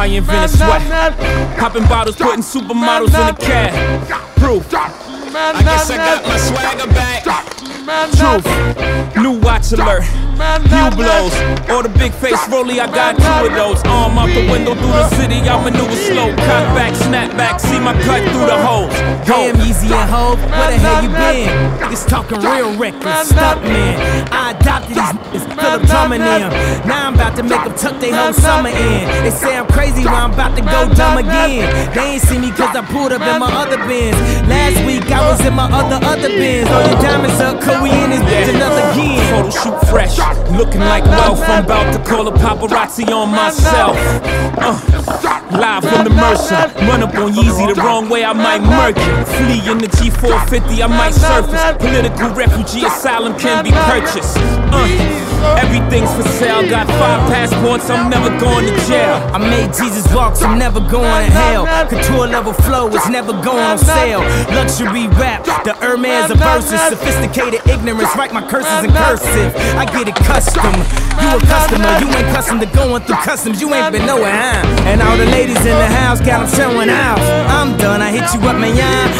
I invented sweat. Popping bottles, putting supermodels in the cab. Proof. I guess I got my swagger back. Truth. New watch alert. Few blows. Or the big face rollie, I got 2 of those. Arm out the window through the city, I maneuver slow. Cut back, snap back, see my cut through the holes. Damn, Easy and Hov, where the hell you been? Niggas talking real reckless, stuck man. I adopted these niggas, Philip Drummond them. Now I'm about to make them tuck they whole summer in. They say I'm crazy, but I'm about to go dumb again. They ain't see me cause I pulled up in my other bins. Last week I was in my other bins. All your diamonds up, cause we in this bitch another again. Photo shoot fresh, looking like wealth. I'm about to call a paparazzi on myself. Live from the Mercer, run up on Yeezy the wrong way, I might murk you. Flee in the G450, I might surface. Political refugee asylum can be purchased. Everything's for sale, got 5 passports, I'm never going to jail. I made Jesus walk, so I'm never going to hell. Couture level flow is never going on sale. Luxury rap, the Hermes of verses. Sophisticated ignorance, write my curses in cursive. I get it custom. You a customer, you ain't custom to going through customs. You ain't been nowhere, huh? And all the ladies in the house got them showing out. I'm done, I hit you up, man,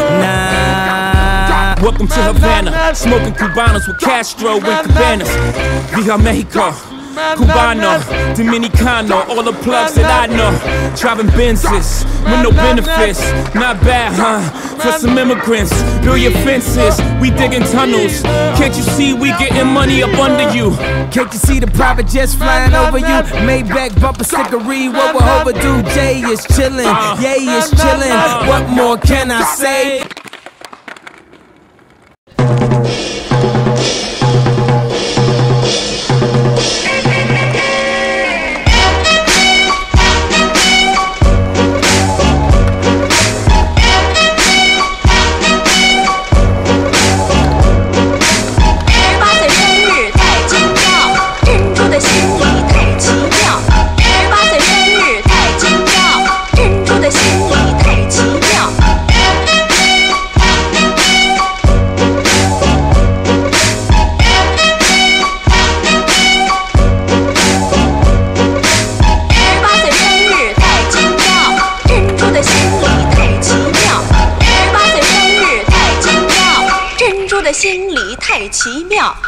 nah. Welcome to Havana, smoking Cubanos with Castro and Cabanas. Viva Mexico, Cubano, Dominicano, all the plugs that I know. Driving Benzes with no benefits, not bad, huh? For some immigrants, build your fences, we digging tunnels. Can't you see we getting money up under you? Can't you see the private jets flying over you? Maybach bumper stickery, what we're overdue. Jay is chillin', Ye is chillin'. What more can I say? 心里太奇妙。